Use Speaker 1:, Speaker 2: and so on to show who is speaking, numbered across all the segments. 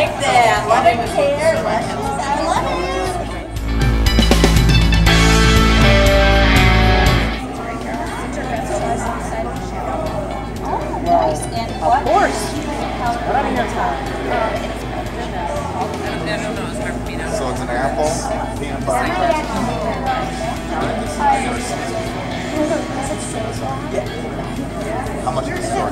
Speaker 1: like that. Let him care. Let him. I love it. Of course. What are your time?
Speaker 2: So it's an apple, peanut butter. How much is the store?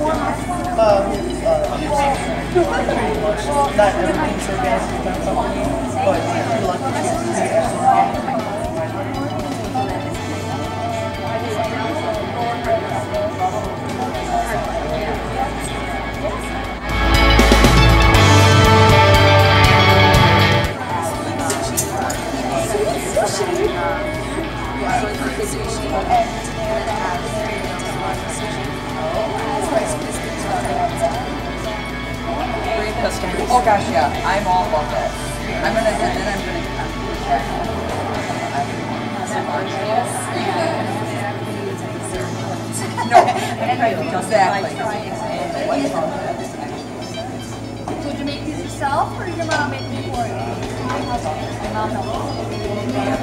Speaker 3: Not everything's so gas is done something, but if you're lucky to see
Speaker 4: Oh gosh, yeah, I'm all about that. I'm gonna, and then I'm gonna. No, exactly.
Speaker 1: Did you make these yourself, or did your mom make them for you? My mom helped.